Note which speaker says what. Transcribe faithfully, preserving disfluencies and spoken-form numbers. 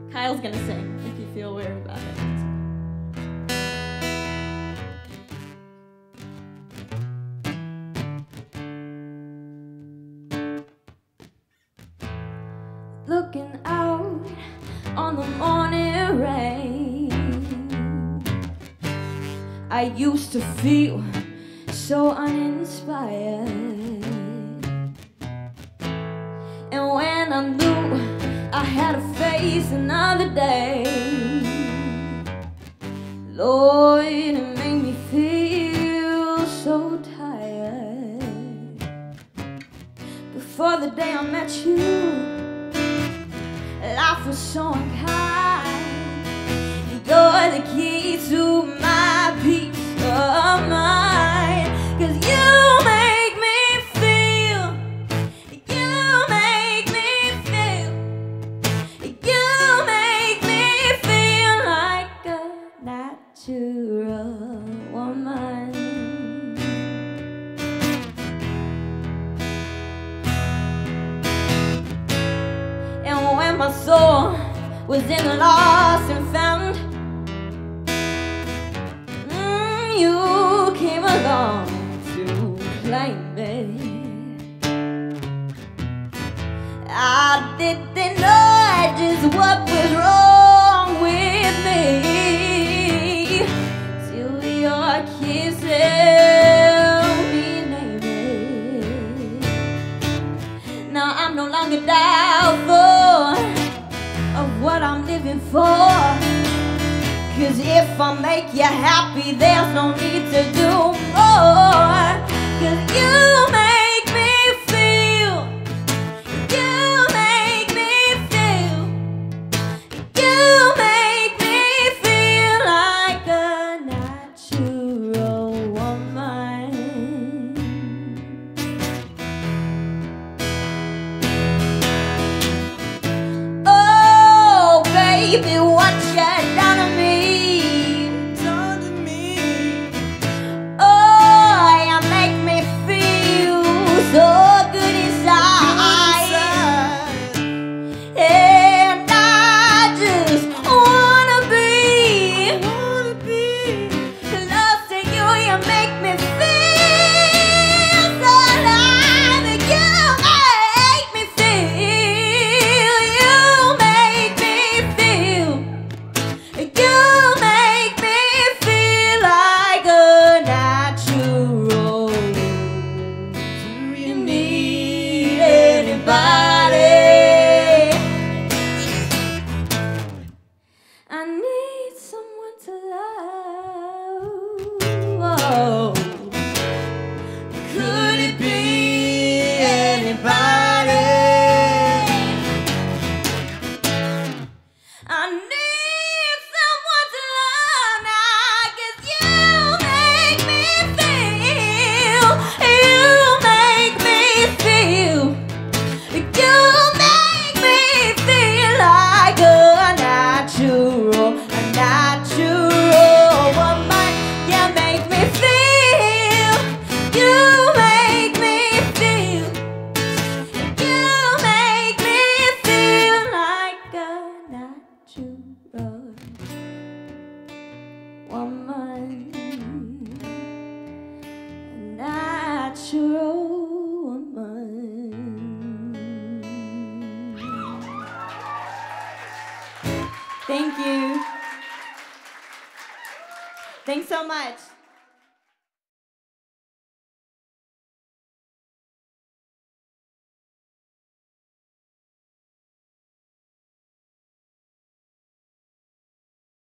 Speaker 1: Kyle's gonna sing if you feel weird about it. Looking out on the morning rain, I used to feel so uninspired, and when I knew I had to face another day, Lord, it made me feel so tired. Before the day I met you, life was so unkind. You're the key to my peace of mind, 'cause you make me feel, you make me feel, you make me feel like a natural woman. And when my soul was in the lost and found, mm, you came along to claim me. I didn't know just what was wrong with me till your kiss helped me name it. Now I'm no longer doubtful of what I'm living for, 'cause if I make you happy, there's no need to do more. 'Cause you make me feel, you make me feel, you make me feel like a natural woman. Baby, what you done to me, done to me. Oh, you make me feel so good inside, and I just wanna be, wanna be close to you. You make me feel so alive, and you make me feel, you make me feel. You make me feel like a natural. Do you need anybody? I need someone to love. Oh. Could it be anybody? I need someone to love now, 'cause you make me feel, you make me feel, you make me feel like a natural, a natural woman. You make me feel, you make me feel, you make me feel like a natural woman, a natural woman. Thank you. Thanks so much.